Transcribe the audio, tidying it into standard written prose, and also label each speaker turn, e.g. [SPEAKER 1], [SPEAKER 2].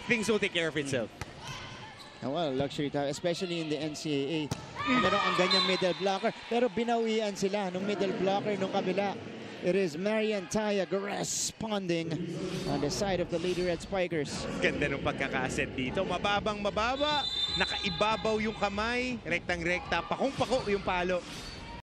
[SPEAKER 1] things will take care of itself.
[SPEAKER 2] Well, luxury time, especially in the NCAA. Meron ang ganyang middle blocker, pero binawian sila nung middle blocker nung kabila. It is Marianne Tayag responding on the side of the Lady Red Spikers.
[SPEAKER 1] Ganda ng pagkakaset dito. Mababang mababa. Nakaibabaw yung kamay. Rektang-rekta. Pakong-pako yung palo.